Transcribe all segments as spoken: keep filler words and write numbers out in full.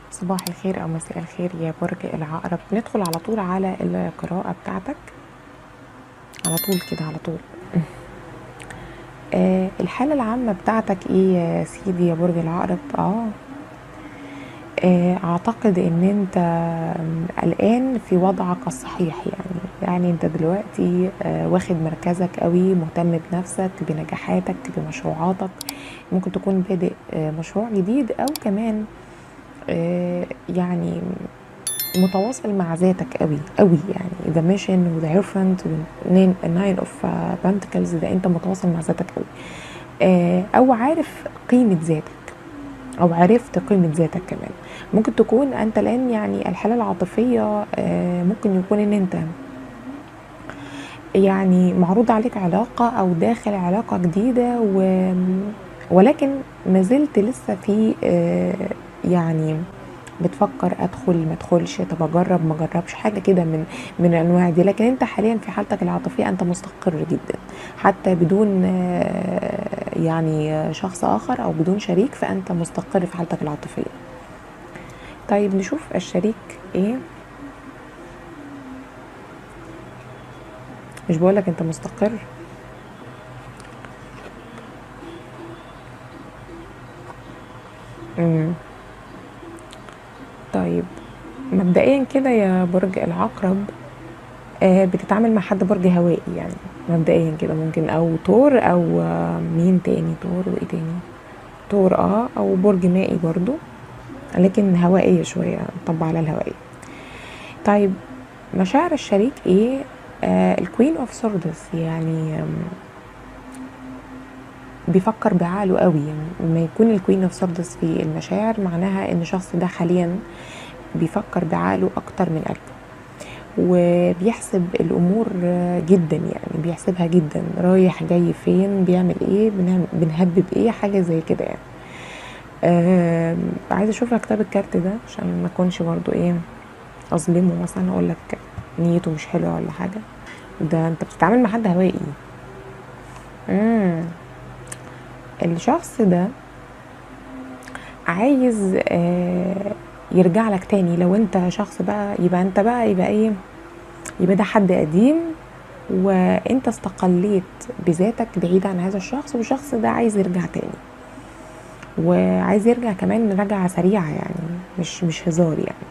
صباح الخير أو مساء الخير يا برج العقرب. ندخل على طول على القراءة بتاعتك على طول كده على طول. آه الحالة العامة بتاعتك ايه يا سيدي يا برج العقرب؟ اه آه، اعتقد ان انت قلقان في وضعك الصحيح، يعني يعني انت دلوقتي آه، واخد مركزك قوي، مهتم بنفسك، بنجاحاتك، بمشروعاتك. ممكن تكون بادئ آه، مشروع جديد، او كمان آه، يعني متواصل مع ذاتك قوي قوي، يعني ذا ميشن وذا هيرفنت والناين اوف بنتكلز، ده انت متواصل مع ذاتك قوي، آه، او عارف قيمة ذاتك، او عرفت قيمة ذاتك كمان. ممكن تكون انت الان يعني الحالة العاطفية آه، ممكن يكون ان انت يعني معروض عليك علاقة او داخل علاقة جديدة، و ولكن ما زلت لسه في آه، يعني بتفكر ادخل ما ادخلش، طب اجرب ما اجربش، حاجه كده من من الانواع دي. لكن انت حاليا في حالتك العاطفيه انت مستقر جدا، حتى بدون آه، يعني شخص اخر او بدون شريك، فانت مستقر في حالتك العاطفيه. طيب نشوف الشريك ايه. مش بقولك انت مستقر؟ امم طيب مبدئيا كده يا برج العقرب، آه بتتعامل مع حد برج هوائي يعني، مبدئيا كده ممكن او تور او آه مين تاني، تور وايه تاني، تور اه او برج مائي برضو، لكن هوائية شوية، طب على الهوائية. طيب مشاعر الشريك ايه؟ آه الكوين اوف سوردس، يعني آم، بيفكر بعقله قوي. يعني لما يكون الكوين اوف سوردس في المشاعر، معناها ان الشخص ده حاليا بيفكر بعقله اكتر من قلبه، وبيحسب الامور آه، جدا، يعني بيحسبها جدا، رايح جاي فين، بيعمل ايه، بنعمل بنهبب ايه، حاجة زي كده يعني. آه عايزه اشوف لك كتاب الكارت ده عشان ما اكونش برضو ايه اظلمه، مثلا اقول لك نيته مش حلوه ولا حاجه. ده انت بتتعامل مع حد هوائي. امم الشخص ده عايز آه يرجع لك تاني. لو انت شخص بقى، يبقى انت بقى يبقى ايه، يبقى ده حد قديم وانت استقليت بذاتك بعيد عن هذا الشخص، والشخص ده عايز يرجع تاني، وعايز يرجع كمان رجعة سريعة، يعني مش مش هزار يعني.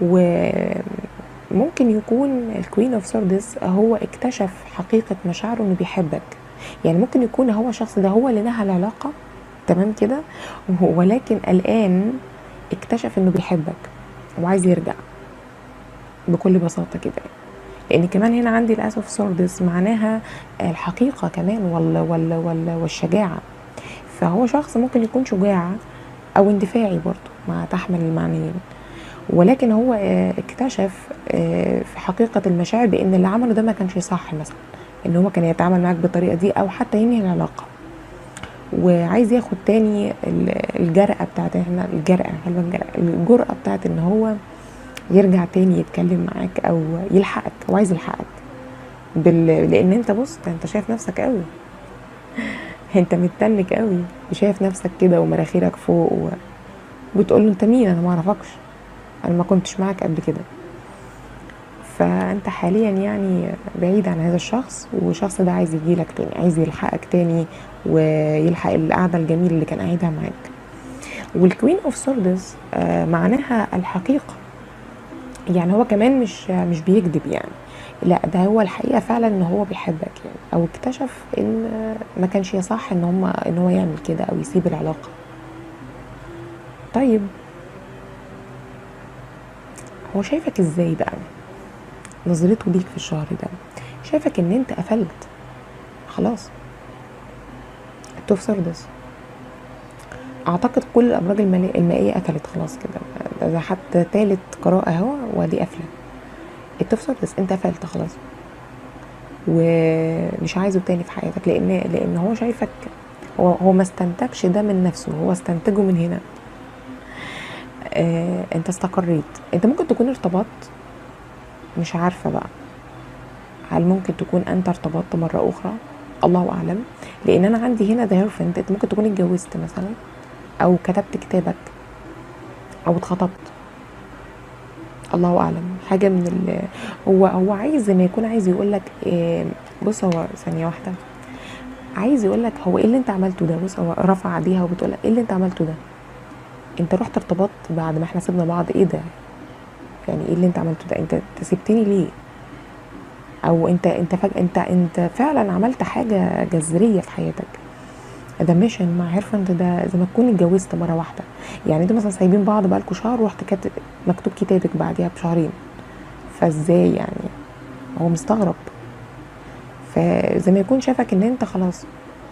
وممكن يكون الكوين اوف سوردس هو اكتشف حقيقة مشاعره انه بيحبك، يعني ممكن يكون هو الشخص ده هو اللي نهى العلاقة، تمام كده، ولكن الآن اكتشف انه بيحبك وعايز يرجع بكل بساطة كده. لان كمان هنا عندي الاس اوف سوردس معناها الحقيقة كمان، ولا ولا ولا والشجاعة. فهو شخص ممكن يكون شجاع او اندفاعي برضو، ما تحمل المعنيين، ولكن هو آه، اكتشف آه، في حقيقة المشاعر بان اللي عمله ده ما كانش صح، مثلا ان هو كان يتعامل معاك بالطريقة دي، او حتى ينهي العلاقة، وعايز ياخد تاني ال- الجرأة بتاعت احنا الجرأة حلوة الجرأة الجرأة بتاعت ان هو يرجع تاني يتكلم معاك او يلحقك، هو عايز يلحقك بال... لان انت بص، انت شايف نفسك قوي، انت متنك قوي، شايف نفسك كده ومراخيرك فوق، وبتقول له انت مين، انا ما اعرفكش، انا ما كنتش معاك قبل كده. فانت حاليا يعني بعيد عن هذا الشخص، والشخص ده عايز يجيلك تاني، عايز يلحقك تاني ويلحق القعده الجميله اللي كان قاعدها معاك. والكوين اوف سوردز معناها الحقيقه، يعني هو كمان مش مش بيكذب يعني، لا ده هو الحقيقه فعلا ان هو بيحبك يعني، او اكتشف ان ما كانش يصح ان هم ان هو يعمل كده او يسيب العلاقه. طيب هو شايفك ازاي بقى؟ نظرته ليك في الشهر ده، شايفك ان انت قفلت خلاص، التوف سردس. اعتقد كل الابراج المالي- المائيه قفلت خلاص كده، ده حتى تالت قراءه اهو وادي قافله. التوف سردس انت قفلت خلاص، ومش عايزه تاني في حياتك، لان لان هو شايفك، هو هو ما استنتجش ده من نفسه، هو استنتجه من هنا. آه انت استقريت، انت ممكن تكون ارتبطت، مش عارفه بقى هل ممكن تكون انت ارتبطت مره اخرى، الله اعلم. لان انا عندي هنا ده هيرفنت، انت ممكن تكون اتجوزت مثلا، او كتبت كتابك، او اتخطبت، الله اعلم حاجه من ال... هو هو عايز زي ما يكون عايز يقول لك إيه. بص هو ثانيه واحده، عايز يقول لك هو ايه اللي انت عملته ده. بص هو رفع ايديها وبتقول لك ايه اللي انت عملته ده، انت رحت ارتبطت بعد ما احنا سيبنا بعض، ايه ده يعني ايه اللي انت عملته ده، انت انت سبتني ليه، او انت انت فجأة انت انت فعلا عملت حاجه جذريه في حياتك. ده ميشن مع هيرفند، ده زي ما تكون اتجوزت مره واحده. يعني انتوا مثلا سايبين بعض بقالكوا شهر ورحت كاتب مكتوب كتابك بعديها بشهرين، فازاي يعني؟ هو مستغرب. فزي ما يكون شافك ان انت خلاص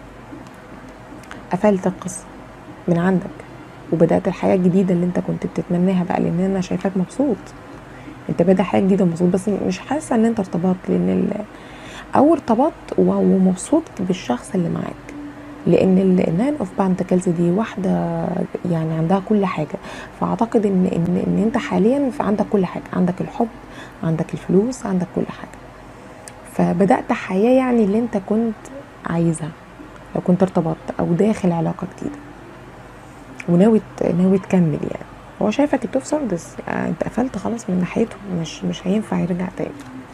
قفلت القصه من عندك وبدات الحياه الجديده اللي انت كنت بتتمناها بقى، لان انا شايفاك مبسوط، انت بادئ حياه جديده مبسوط، بس مش حاسه ان انت ارتبطت، لان ال... او ارتبطت ومبسوط بالشخص اللي معاك، لان الناين اوف بانتكلز دي واحده يعني عندها كل حاجه. فاعتقد ان ان ان انت حاليا في عندك كل حاجه، عندك الحب، عندك الفلوس، عندك كل حاجه، فبدات حياه يعني اللي انت كنت عايزها لو كنت ارتبطت او داخل علاقه جديده وناوي ناوي تكمل. يعني هو شايفك التوف سردس، يعني انت قفلت خلاص من ناحيته، مش مش هينفع يرجع تاني.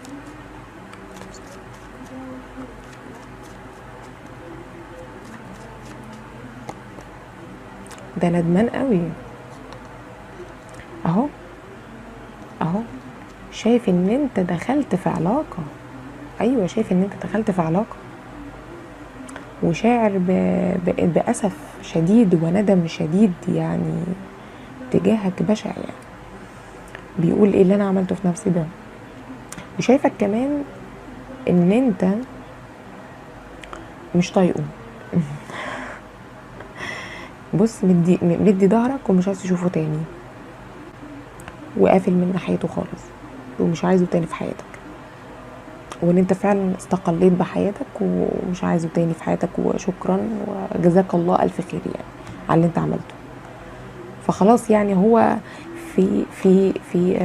ده ندمان قوي اهو، اهو شايف ان انت دخلت في علاقة. ايوه شايف ان انت دخلت في علاقة وشاعر ب... ب... بأسف شديد وندم شديد يعني تجاهك بشع. يعني بيقول ايه اللي انا عملته في نفسي ده، وشايفك كمان ان انت مش طايقه. بص مدي مدي ظهرك ومش عايز تشوفه تاني، وقافل من ناحيته خالص ومش عايزه تاني في حياتك، وان انت فعلا استقليت بحياتك ومش عايزه تاني في حياتك، وشكرا وجزاك الله الف خير يعني على اللي انت عملته. فخلاص يعني هو في في في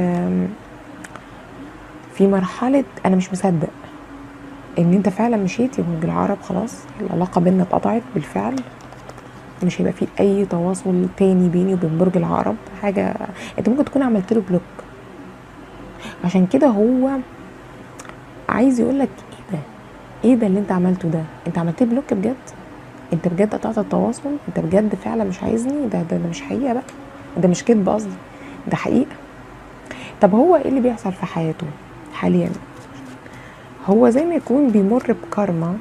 في مرحلة انا مش مصدق ان انت فعلا مشيت يا برج العقرب. خلاص العلاقة بينا اتقطعت بالفعل، مش هيبقى في اي تواصل تاني بيني وبين برج العقرب. حاجة انت ممكن تكون عملت له بلوك، عشان كده هو عايز يقولك ايه ده، ايه ده اللي انت عملته ده، انت عملت بلوك بجد، انت بجد قطعت التواصل، انت بجد فعلا مش عايزني. ده ده, ده مش حقيقه بقى، ده مش كذب قصدي، ده حقيقه. طب هو ايه اللي بيحصل في حياته حاليا؟ هو زي ما يكون بيمر بكارما.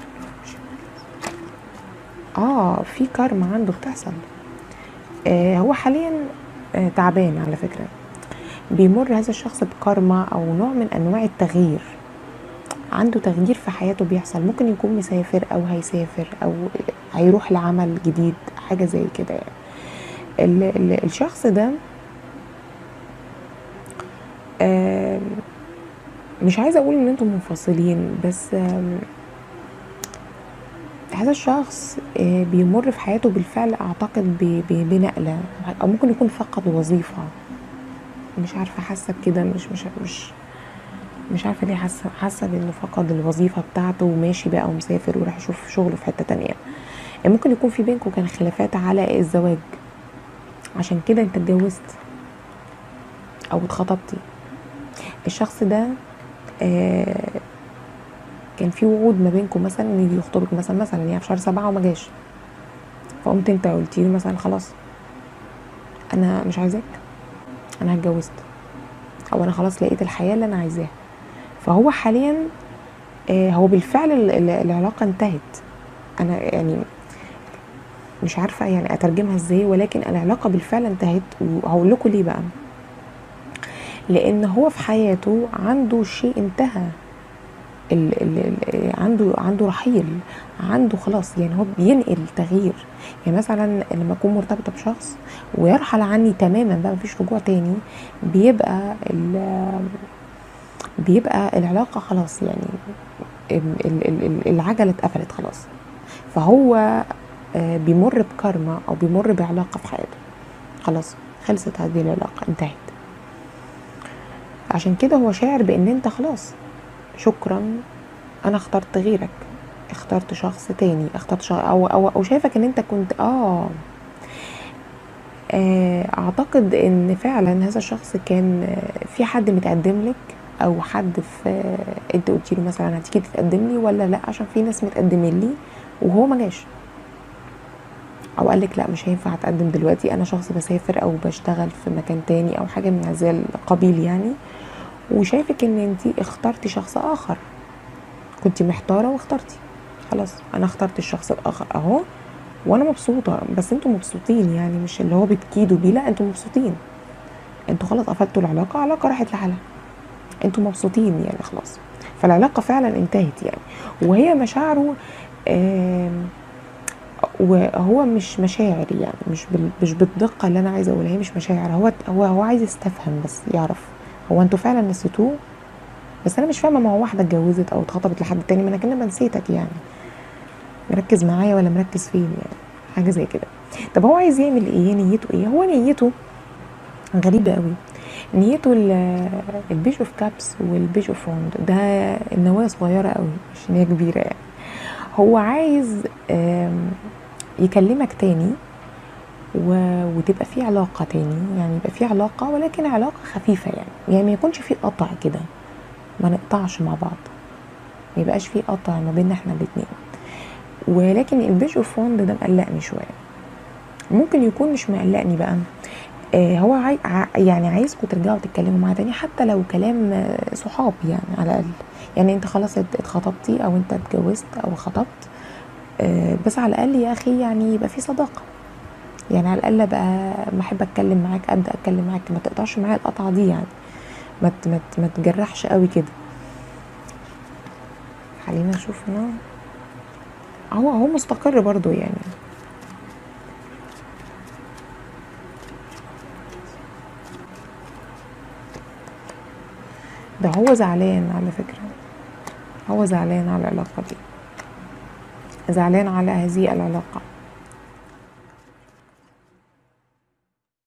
اه في كارما عنده بتحصل. آه هو حاليا آه تعبان على فكره، بيمر هذا الشخص بكارما او نوع من انواع التغيير، عنده تغيير في حياته بيحصل، ممكن يكون مسافر او هيسافر او هيروح لعمل جديد، حاجه زي كده يعني. ال ال الشخص ده مش عايزه اقول ان انتم منفصلين، بس هذا الشخص بيمر في حياته بالفعل اعتقد بنقله، او ممكن يكون فقد وظيفه، مش عارفه حاسه بكده، مش مش مش مش عارفه ليه حاسه حاسه بانه فقد الوظيفه بتاعته وماشي بقى ومسافر وراح يشوف شغله في حته تانية. ممكن يكون في بينكم كان خلافات على الزواج، عشان كده انت اتجوزت او اتخطبتي. الشخص ده آه كان في وعود ما بينكم مثلا ان يجي يخطبك مثلا مثلا يعني في شهر سبعة وما جاش، فقمت انت قلتي له مثلا خلاص انا مش عايزاك، انا اتجوزت، او انا خلاص لقيت الحياه اللي انا عايزاها. فهو حاليا آه هو بالفعل العلاقه انتهت. انا يعني مش عارفه يعني اترجمها ازاي، ولكن العلاقه بالفعل انتهت. وهقول لكم ليه بقى، لان هو في حياته عنده شيء انتهى، ال ال ال عنده عنده رحيل، عنده خلاص يعني هو بينقل تغيير. يعني مثلا لما اكون مرتبطه بشخص ويرحل عني تماما بقى مفيش رجوع تاني، بيبقى بيبقى العلاقه خلاص يعني العجله اتقفلت خلاص. فهو بيمر بكارما او بيمر بعلاقه في حياته، خلاص خلصت هذه العلاقه انتهت. عشان كده هو شاعر بان انت خلاص شكرا، انا اخترت غيرك، اخترت شخص تاني، اخترت شخص او او, أو شايفك ان انت كنت اه آه، اعتقد ان فعلا هذا الشخص كان آه، في حد متقدم لك، او حد في آه، انت قلتي له مثلا هتيجي تتقدم لي ولا لا، عشان في ناس متقدمين لي وهو ما جاش، او قال لك لا مش هينفع اتقدم دلوقتي، انا شخص بسافر او بشتغل في مكان تاني او حاجه من هذا القبيل يعني، وشايفك ان انت اخترتي شخص اخر، كنت محتاره واخترتي، خلاص انا اخترت الشخص الاخر اهو وانا مبسوطه، بس انتوا مبسوطين يعني، مش اللي هو بتكيدوا بيه، لا انتوا مبسوطين، انتوا خلاص قفلتوا العلاقه، علاقه راحت لحالها، انتوا مبسوطين يعني خلاص، فالعلاقه فعلا انتهت يعني. وهي مشاعره آم، وهو مش مشاعر يعني، مش بال مش بالدقه اللي انا عايزه اقولها، هي مش مشاعر، هو هو هو عايز يستفهم بس يعرف هو انتوا فعلا نسيتوه، بس انا مش فاهمه، ما هو واحده اتجوزت او اتخطبت لحد تاني، ما انا كده نسيتك يعني، مركز معايا ولا مركز فين يعني، حاجه زي كده. طب هو عايز يعمل ايه؟ نيته ايه؟ هو نيته غريبه قوي، نيته ال- البيج اوف كابس والبيج اوف وند ده، النوايا صغيره قوي مش نيه كبيره يعني. هو عايز آم، يكلمك تاني و... وتبقى في علاقه تاني، يعني يبقى في علاقه ولكن علاقه خفيفه يعني، يعني ما يكونش في قطع كده، ما نقطعش مع بعض، ما يبقاش في قطع ما بيننا احنا الاتنين. ولكن البيج اوف وند ده مقلقني شويه، ممكن يكون مش مقلقني بقى، آه هو عاي... ع- يعني عايزكم ترجعوا تتكلموا معاه تاني، حتى لو كلام آه، صحاب يعني على الاقل، يعني انت خلاص ات- اتخطبتي او انت اتجوزت او خطبت، آه بس على الاقل يا اخي يعني يبقى في صداقه، يعني على الاقل ابقى ما احب اتكلم معاك ابدا اتكلم معاك، ما تقطعش معايا القطعه دي يعني، ما ت- ما ت- ما تجرحش قوي كده. خلينا نشوف هنا، هو هو مستقر برضو يعني، ده هو زعلان على فكره، هو زعلان على العلاقه دي، زعلان على هذه العلاقه،